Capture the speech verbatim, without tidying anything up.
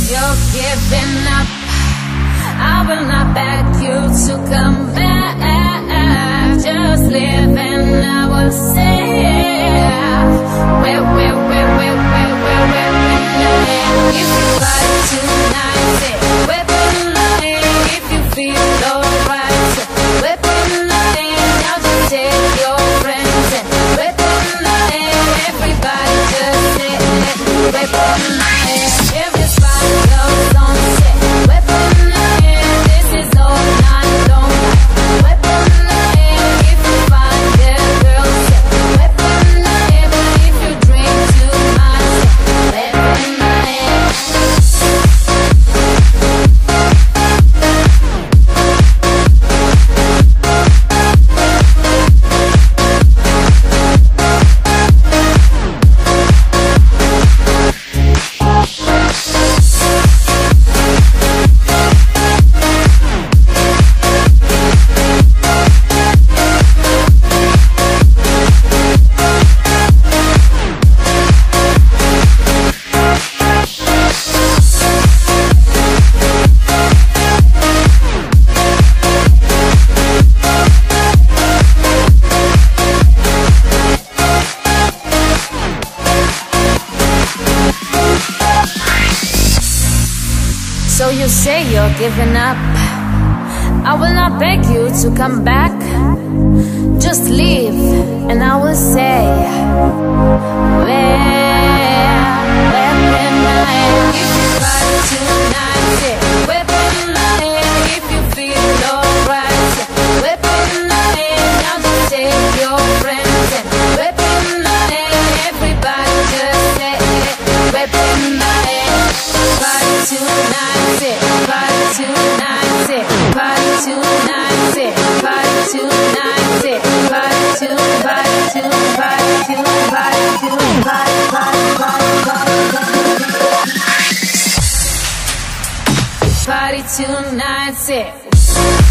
you're giving up, I will not beg you to come back. Just live and I will say, where, where, where, where, where, where, where, where, if you fight tonight, say, weapon line. If you feel alright, weapon line. Now just take your friends and weapon line. Everybody just say, weapon line. If this fire goes on, say, weapon line. This is all night long. Weapon line. If you find the girl, say, weapon line. But if you drink too much, say, weapon line. So you say you're giving up, I will not beg you to come back. Just leave and I will say, where, weapon line. If you fight tonight, say, weapon line. If you feel alright, say, weapon line. Now just take your friends and weapon line. Everybody just say, weapon line. Party tonight, say, party tonight, say, party tonight, say, party tonight, say, party to, party to, party to, party to, party, party, party, party, party, party tonight, say.